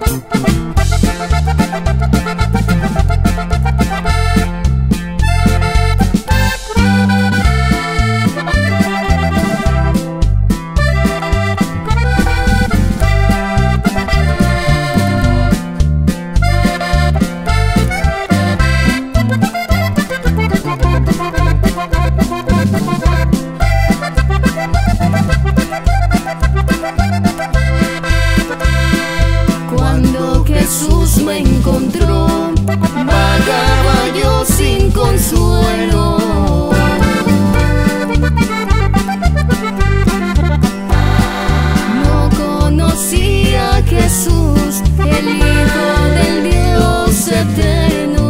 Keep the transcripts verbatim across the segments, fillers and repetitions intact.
Jesús me encontró, vagaba yo sin consuelo. No conocía a Jesús, el Hijo del Dios eterno.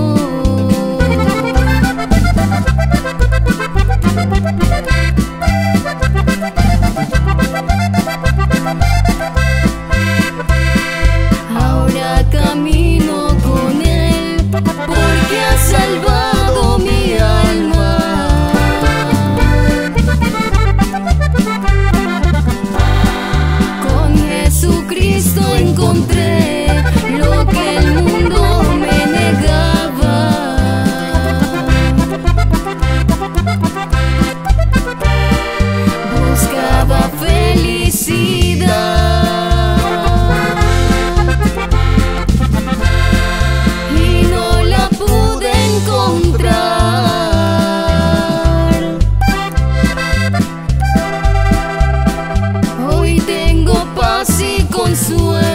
Camino con Él porque ha salvado mi alma. Con Jesucristo encontré lo que el mundo me negaba. Buscaba felicidad y consuelo.